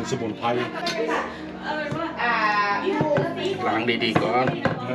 สมุนไพรล้างดีๆก่อน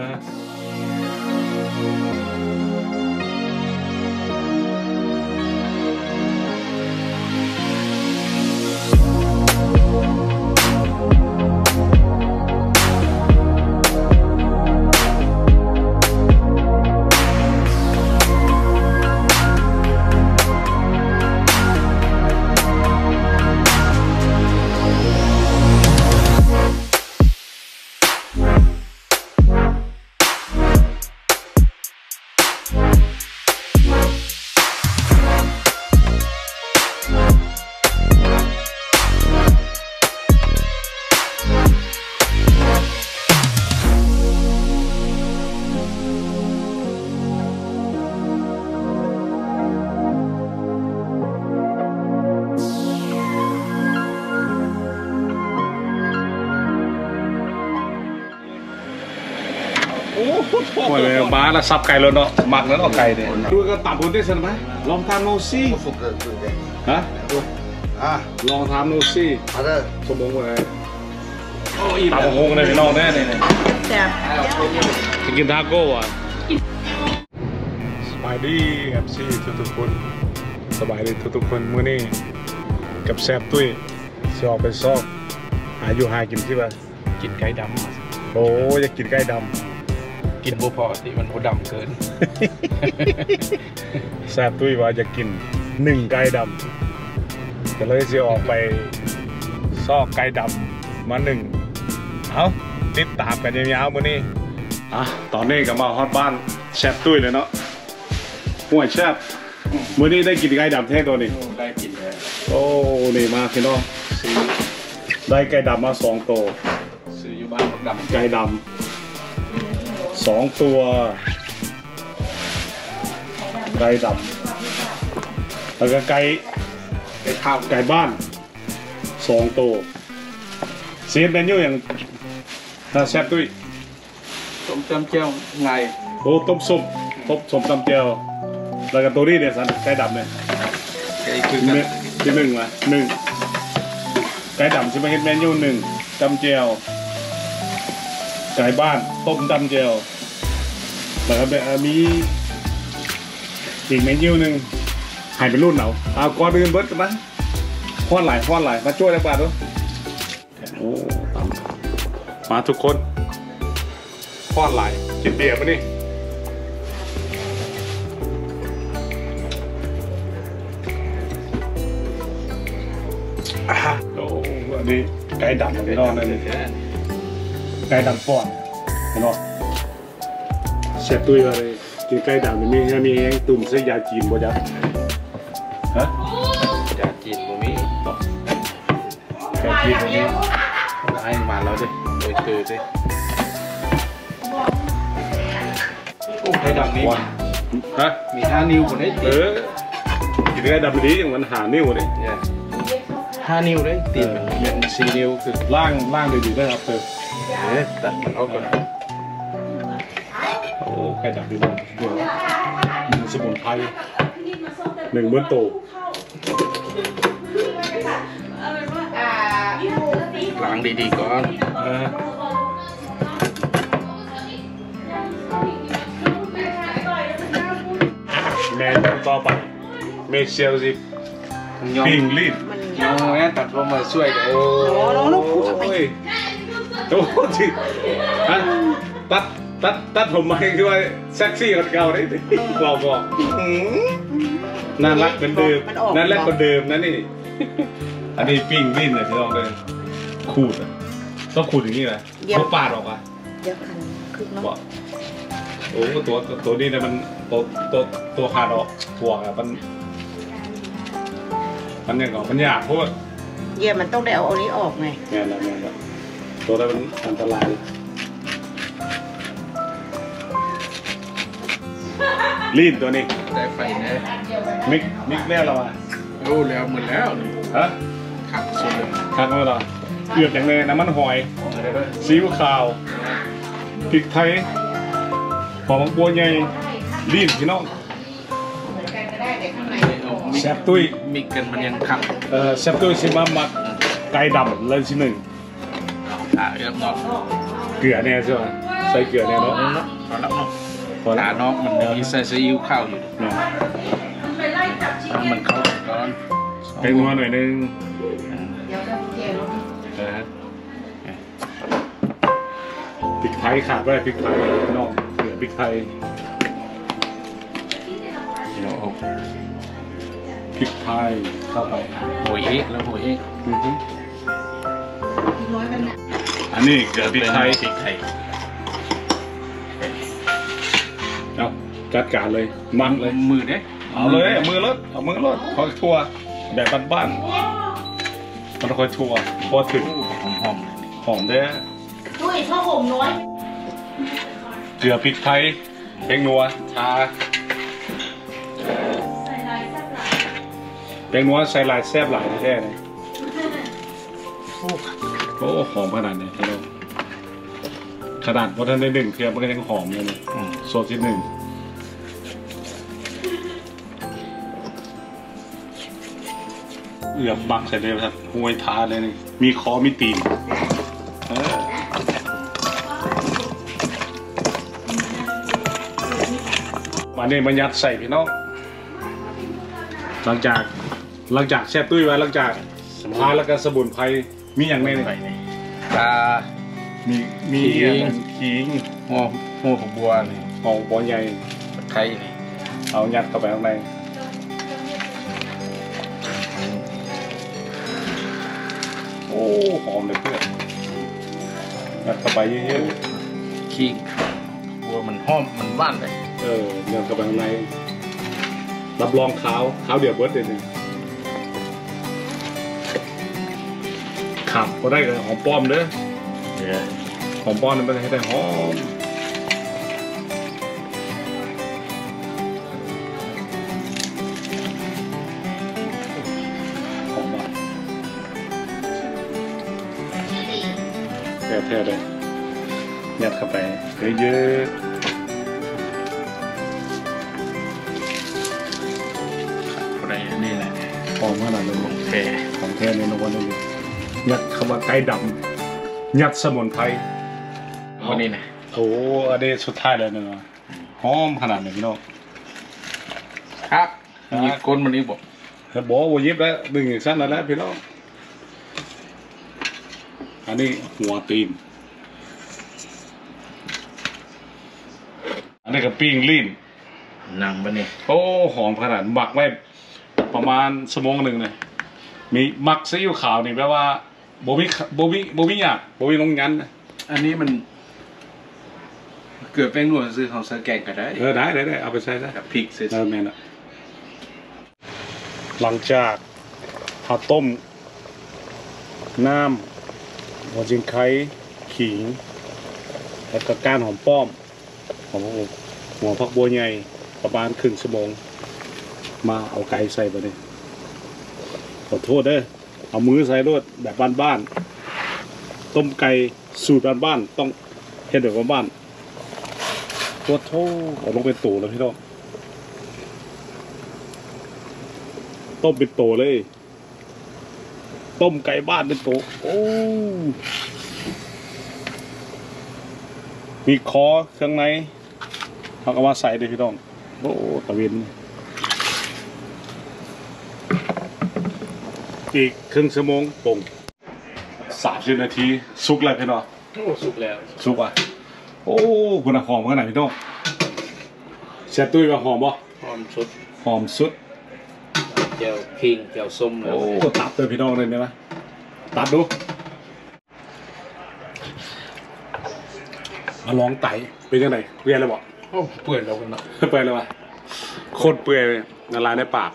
โอ้ยบ้าแล้วซับไก่แล้วเนาะหมักแล้วเนาะไก่เนี่ยดูก็ตับคนได้สนไหมลองทำโนซี่ฮะลองทำโนซี่สมองอะไรตับงงเลยพี่น้องแน่เลยจะกินทาโก้อ่ะสบายดีครับซี่ทุกคนสบายดีทุกคนมื้อนี้กับแซบตุ้ยจะออกไปซอกหากินที่บ้านกินไก่ดำโอ้อยากกินไก่ดำกินบุพอที่มันดำเกินแซบตุ้ยว่าจะกิน1ไก่ดำก็เลยจะออกไปซอกไก่ดำมา1เอาติดตามกันยาวๆมื้อนี้ตอนนี้ก็มาฮอตบ้านแซบตุ้ยเลยเนาะห่วยแซบมื้อนี้ได้กินไก่ดำแท้ตัวนี้ได้กินแล้วโอ้นี่มาพี่น้องได้ไก่ดำมา2ตัวซื้ออยู่บ้านดำไก่ดำ2 ตัวไก่ดำแล้วก็ไก่ข้าวไก่บ้าน2 ตัวเสียนเป็นอยู่อย่างถ้าแซ่บตุ้ยต้มจำเจียวไงโอ้ต้มส้มจำเจียวแล้วก็ตัวนี้เนี่ยสันไก่ดำเนี่ยไก่คือที่1มา1ไก่ดำใช่ไหมเฮ็ดเมนู1จำเจียวไก่บ้านต้มจำเจียวแล้วก็มีอีกเมนูหนึ่งให้เป็นรุ่นเอาก่อนอื่นเบิร์ดกันนะฟ้อนไหลมาช่วยแล้วป่ะด้วยโอ้มาทุกคนฟ้อนไหลกินเบียร์มานี่โอ้อันนี้ไก่ดำมันนอนเลยไก่ดำป้อนเนาะเชฟตุ้ยอะไรกินไก่ดำมีแห้งตุ่มเส้นยาจีนบ่จ๊ะฮะยาจีนบ่มียาจีนบ่มีไอ้มาแล้วดิโดยคือดิโอ้ไก่ดำนี้ฮะมี5 นิ้วคนนี้กินไก่ดำนี้อย่างมัน5 นิ้วเลย 5 นิ้วเลยตีนมัน4 นิ้วคือล่างดีๆได้ครับตัดมันออกก่อนโอ้ไก่ดำดีมากสมุนไพร1 มื้อโตล้างดีๆก่อนแม่ต่อไปเมเชลสิปิ้งลิ้นน้องแม่ตัดผมมาช่วยกันน้องพูดทำไมโอ้ที่ตัดผมมาคือว่าเซ็กซี่กันเก่าได้บอกน่ารักเหมือนเดิมนั่นแหละคนเดิมนั่นนี่อันนี้ปิ้งลิ้นเลยที่ลองเลยขูดต้องขูดอย่างนี้นะเขาปาดออกอ่ะเดี๋ยวคันคือเนาะโอ้ตัวนี้เนี่ยมันตัวขาดออกหัวอ่ะมันอย่างมันยากเพราะว่าเยี่ยมันต้องได้เอาอันนี้ออกไงแม่ละตัวนั้นมันอันตรายลีนตัวนี้ได้ไฟแน่มิกแล้วเราอ่ะรู้แล้วหมดแล้วฮะขัดสุดเลยขัดแล้วเหรอเอือบอย่างเลยน้ำมันหอยซีอิ๊วขาวพริกไทยหอมบัวใหญ่ลีนพี่น้อง แซบตุ้ยมีกันมันยังขับแซบตุ้ยสิมามักไก่ดำเลยที่หนึ่งเอื้อมนอกเกลือเนี่ยใช่ไหมใส่เกลือเนี่ยเนาะพอแล้วเนาะพอตาแล้วนอกมันมีใส่ซีอิ๊วข้าวอยู่เนาะมันเข้าก่อนเป็นนัวหน่อยนึงเดี๋ยวจะเจียวพริกไทยขาดไปพริกไทยนอกเกลือพริกไทยเนาะพริกไทยเข้าไปโหยเอ็กแล้วโหยเอ็กน้อยมันน่ะอันนี้เกลือพริกไทยพริกไทยเอาจัดการเลยมักเลยมือเด้เอาเลยเอามือรถคอยทัวแบบบ้านๆมันคอยทัวพอถึงหอมๆเลยหอมได้ด้วยข้าวห่มน้อยเกลือพริกไทยเป้งนัวชาเป้งนัวใส่ลายแซ่บหลายแท้เลยโอ้หอมขนาดนี้พี่น้องขนาดพอท่านได้หนึ่งเทียมมันก็ยังหอมเลยนะโซดที่หนึ่งเอือบบักใส่เลยครับห้วยทาเลยนี่มีคอมีตีนมาเนี่ยมันยัดใส่พี่น้องหลังจากแช่ตุ้ยไว้หลังจากพาแล้วก็สมุนไพรมีอย่างไรเนี่ยปลามีขิงหัวของบัวนี่หอมบอลใหญ่ตะไคร้นี่เอายัดเข้าไปข้างในโอ้หอมเลยเพื่อนยัดเข้าไปเยอะขิงบัวมันหอมมันหวานเลยยัดเข้าไปข้างในรับรองขาวเดี๋ยวเบิร์ดเลยเนี่ยขับก็ได้กับหอมป้อมเด้อหอมป้อมนี่มันให้ได้หอมหอมมากแท้ๆเลยยัดเข้าไปเยอะอะไรนี่แหละๆหอมขนาดเลยแท้ของแท้ในนวันนี้ยัดคำว่าไก่ดำยัดสมุนไพรวันนี้นะโอ้อันนี้สุดท้ายเลยนะหอมขนาดไหนพี่น้องครับมีก้นมันนี่บอกเฮ้ยบอกว่ายิบแล้วดึงอีกสั้นแล้วแหละพี่น้องอันนี้หัวตีนอันนี้ก็ปิ้งลิ้นหนังมันนี่โอ้หอมขนาดหมักไว้ประมาณชั่วโมงหนึ่งเลยมีหมักซีอิ๊วขาวนี่แปลว่าโบวิอยากโบวิลงยันนะอันนี้มันเกิดเป็นหนวดซื้อของเสือแกงก็ได้ได้เอาไปใช้ได้กับพริกซื้อแม่นอะหลังจากเราต้มน้ำหัวจิงไคขิงแล้วก็ก้านหอมป้อมหัวผักบัวใหญ่ประมาณครึ่งชั่วโมงมาเอาไก่ใส่ไปเลยขอโทษเด้อเอามือใส่รวดแบบบ้านๆต้มไก่สูตรบ้านๆต้องเฮ็ดแบบบ้านๆตัวโทษเอาลงเป็นตู่แล้วพี่น้องต้มเป็นโตเลยต้มไก่บ้านเป็นโตโอ้มีคอเครื่องในเขาก็มาใส่เลยพี่น้องโอ้ตะเวนอีกครึ่งชั่วโมงปง30 นาทีสุกแล้วพี่น้องโอ้สุกแล้วสุกอ่ะโอ้คุณหอมขนาดพี่น้องเสียตุ้ยว่าหอมบ่หอมสุดหอมสุดแจ่วพิงแจ่วส้มแล้วโอ้ตับเลยพี่น้องเลยไหมตัดดูมาลองไต่เป็นยังไงเรียนเลยบอกโอ้เปื่อยแล้วกันเนาะเปื่อยเลยวะโคตรเปื่อยเลยละลายในปาก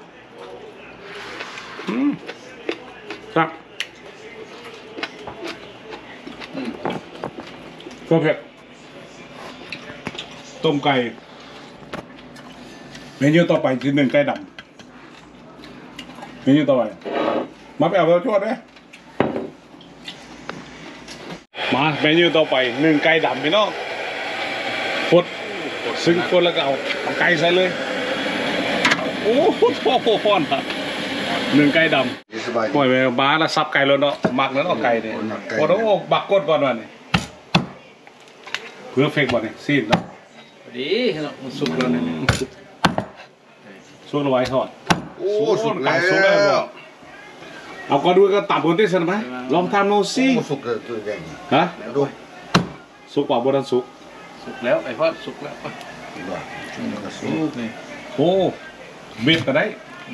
ครับก็เผ็ดต้มไก่เมนูต่อไปคือ1 ไก่ดำเมนูต่อไปมาไปเอาเราชวดไหมมาเมนูต่อไป1 ไก่ดำพี่น้องฟดซึ่งคนแล้วก็เอาไก่ใส่เลยโอ้โหพ่อพ่อพ่อน1 ไก่ดำปล่อยไปบ้าแล้วซับไก่แล้วเนาะหมักแล้วเอาไก่เนี่ยโอ้โหบักกดก่อนวันนี้เพื่อเฟกบ่เนี่ยซีนเนาะดีมันสุกแล้วเนี่ยสุกแล้วไว้ทอดโอ้สุกแล้วเอาก็ดูก็ตับคนที่สนไหมลองทำโนซี่สุกเลยตัวใหญ่ฮะดูสุกกว่าบนนั้นสุกแล้วไอ้พ่อสุกแล้วสุกนี่โอ้เบ็ดก็ได้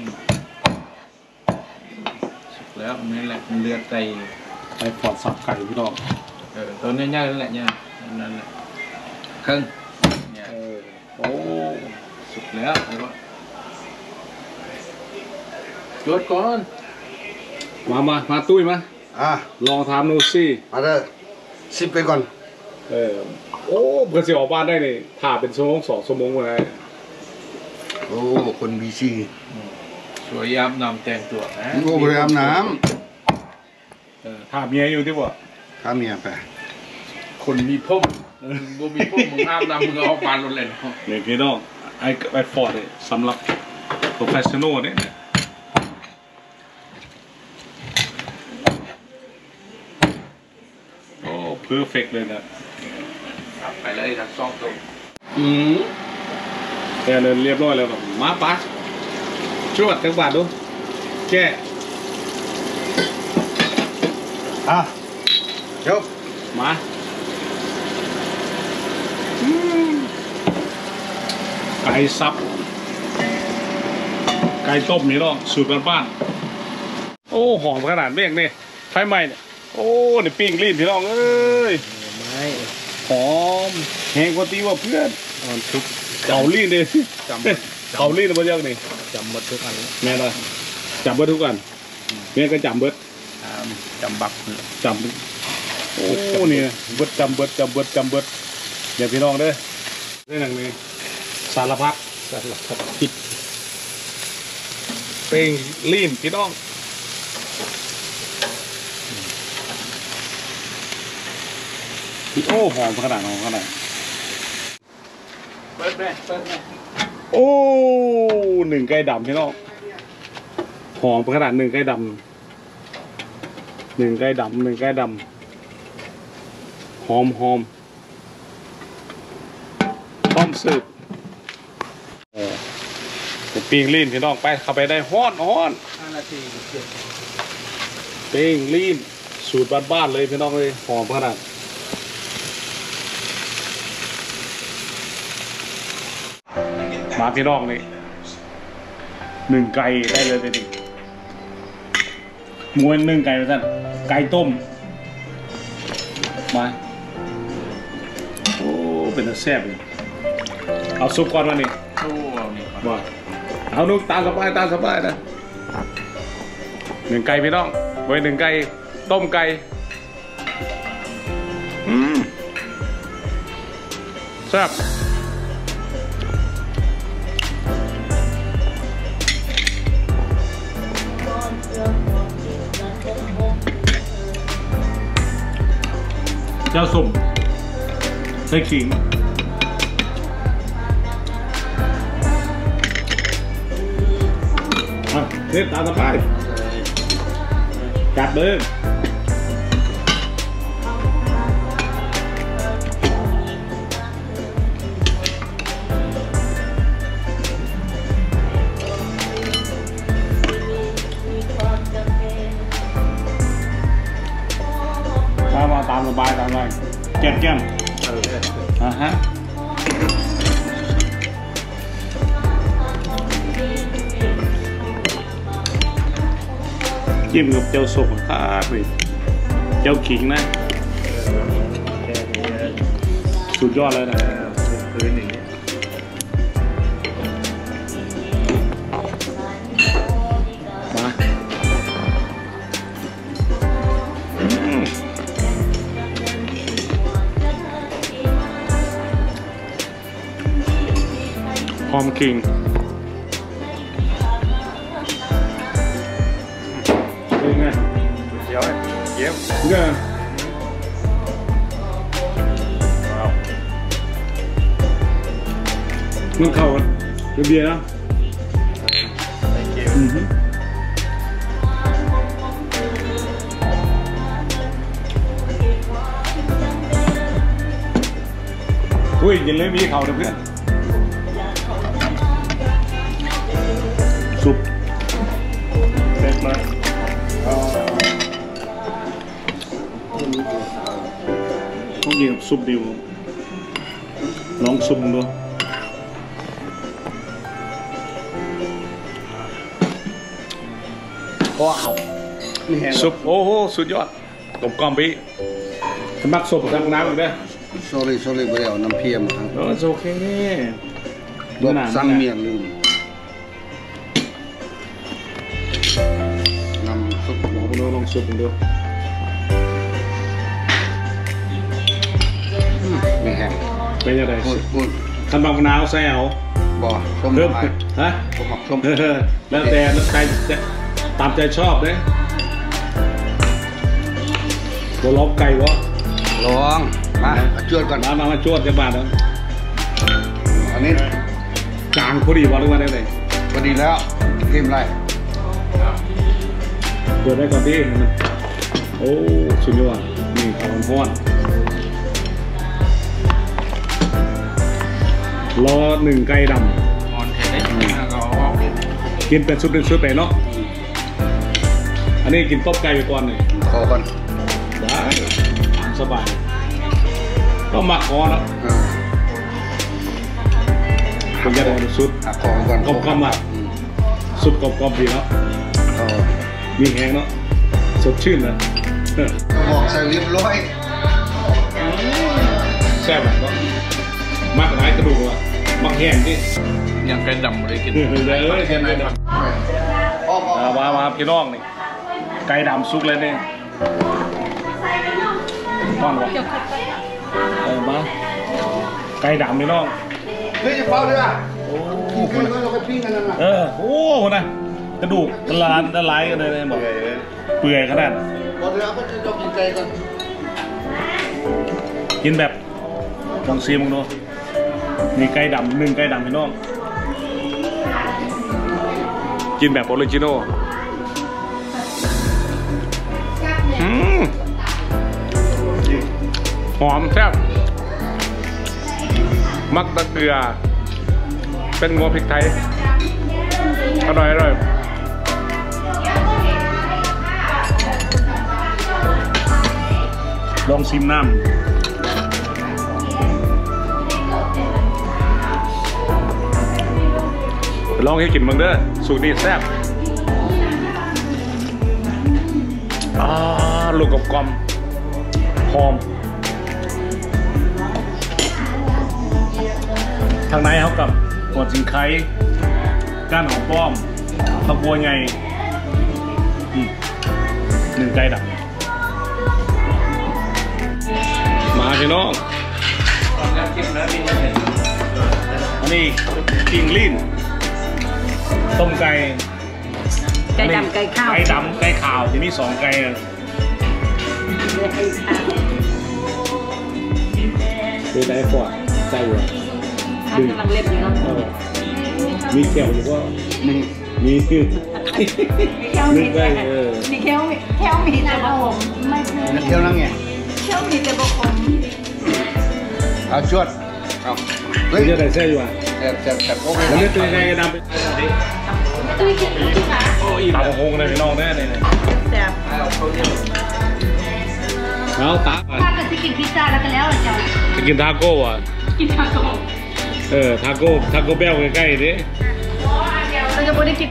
สุกแล้วนี่แหละเลือดใจไอ้ปอดสับไก่พี่น้องตัวนี้ง่ายนั่นแหละเนี่ยนั่นแหละครึ่งโอ้สุกแล้วไอ้พ่อจดก่อนมาตุ้ยมาลองทำดูสิมาเด้อสิบไปก่อนโอ้เพื่อจะออกบ้านได้เนี่ยถ่าเป็นชั่วโมง2 ชั่วโมงเลยโอ้คนบีซีสวยยามน้ำแต่งตัวนะโอ้พยายามน้ำถ่าเมียอยู่ที่บ่ถ่าเมียไปคนมีพุ่มบ่มีพุ่มมึงอาบน้ำมึงเอาปานรถเลยเนี่ยพี่น้องไอ้ฟอร์ดเนี่ยสำหรับโปรเฟชชั่นอลเนี่ยเพอร์เฟกต์เลยนะไปเลยทั้งสองตัวแต่เดินเรียบร้อยแล้วมาปะชวดจังหวัดดูแก่เดี๋ยวมาไก่ซับไก่ต้มนี่เนาะสูตรบ้านๆโอ้หอมขนาดเมี่ยงนี่ไฟไหม้เนี่ยโอ้เนี่ยปิ้งรีบพี่น้องเอ้ยหอมแห้งกว่าตีว่าเพื่อนทุกเกาลีนเลยเกาลีนมาเยอะนี่จำเบิดทุกอันแม่เลยจำเบิดทุกอันแม่ก็จำเบิดจำบักจำโอ้นี่เบิดจำเบิดอย่าพี่น้องเด้อเรื่องนี้สารพัดคิดปิ้งลีนพี่น้องโอ้หอมขนาดเปิดแม่โอ้หนึ่งไก่ดำพี่น้องหอมขนาดหนึ่งไก่ดำหอมต้มสืบปิ้งลีนพี่น้องไปเข้าไปได้ฮ้อน 5 นาทีปิ้งลีนสูตรบ้านๆเลยพี่น้องเลยหอมขนาดมาพี่น้องนี่หนึ่งไก่ได้เลยไปดิมวยหนึ่งไก่ไปท่านไก่ต้มมาโอ้เป็นแซ่บเลยเอาซุปก่อนมานี่ว่าเอานุกตามสบายนะหนึ่งไก่พี่น้องไว้หนึ่งไก่ต้มไก่แซ่บเจ้าสุ่มใส่ขิงเด็ดตาสบายจัดเบิ้งมาตามสบายแก้มฮะจิ้มกับเจ้าสุกครับเจ้าขิงนะสุดยอดเลยนะมาหอมขิงเป็นไงเดี๋ยวเยี่ยมเนี่ยมันเข้ากันเบียร์นะอุ้ยยังเลยมีเขาเพื่อนซุปเสร็จมาต้องกินกับซุปดิวลองซุปดูว้าวซุปโอ้โหสุดยอดกลมกล่อมพี่สมัครซุปทำน้ำอีกได้ sorry ไปเอาน้ำเพียมครับโอเคสั่งเมียลืมน้ำซุปลองซุปดูไม่แห้งเป็นยังไงพูดคันบางมะนาวใส่เอาบ่ส้มเพิ่มไปฮะผมหมักส้มแล้วแต่ใครจะตามใจชอบเลยตัวล็อกไก่วะลองมาจวดก่อนมาจวดจะบาดแล้วอันนี้กลางพอดีวะหรือว่าได้เลยพอดีแล้วเกมไรเปิดได้ก่อนที่มันโอ้สุดยอดนี่ข้าวร้อนรอหนึ่งไก่ดำอ่อนเผ็ดได้ก็ออกกินเป็นชุดไปเนาะอันนี้กินต้มไก่ไปก่อนเลยขอก่อนได้สบายก็หมักคอแล้วเป็นยังไงสุดขอก่อนกลมๆอ่ะสุดกลมๆดีแล้วมีแห้งเนาะสดชื่นนะบอกใส่เรียบร้อยแซ่บแบบว่ามักหลายกระดูกอ่ะมักแห้งที่ยังไก่ดำเลยกินเลยแค่ไหนเนาะมาพี่น้องนี่ไก่ดำซุกเลยเนี่ยป้อนวะมาไก่ดำพี่น้องเฮ้ยจะเฝ้าด้วยอ่ะโอ้โหเราไปปิ้งกันนั่นน่ะโอ้โหนะกระดูกละลายกันเลยบอกเปื่อยขนาดบอกเดี๋ยวก็จะกินไก่ก่อนกินแบบลองซีมึงดูนี่ไก่ดำหนึ่งไก่ดำพี่น้องกินแบบออริจินอลหอมแซ่บมักตะเกียเป็นงัวพริกไทยอร่อยลองชิมน้ำลองให้กินมึงเด้อสูตรนี้แซ่บลูกกับกลมหอมทางในเขากับหัวจิงไคก้านหอมป้อมตะบัวไงหนึ่งไก่ดับมาพี่น้องอันนี้กิ้งลิ้นต้มไก่ดำไก่ข้าวไก่ดำไก่ขาวจะมี2ไก่คือได้ฟอดใจอยู่ดึงกำลังเล็บอยู่เนาะมีเขียวอยู่ก็มีคือนึกได้มีเขียวมีแต่บะขมไม่ใช่เที่ยวนั่งไงเขียวมีแต่บะขมเอาจวดเอาเฮ้ยจะได้แซ่อยู่อ่ะแซ่บโอเคแล้วนี่ตัวไงดำไปตุ้ยกินที่ขาตาโค้งเลยพี่น้องแน่เลยแซ่บเอาตาถ้าเกิดจะกินพิซซ่าแล้วก็แล้วจะกินทาโก้อ่ะกินทาโก้ทาโก้เบลใกล้ๆดิเราจะไม่ได้กิน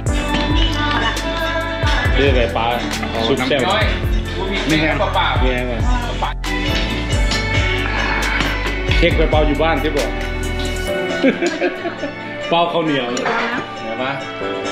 เรียกไก่ปลาสุดแซ่บนี่ไงป่านี่ไงเค้กไปเป่าอยู่บ้านใช่ป่ะเป่าข้าวเหนียวเห็นไหม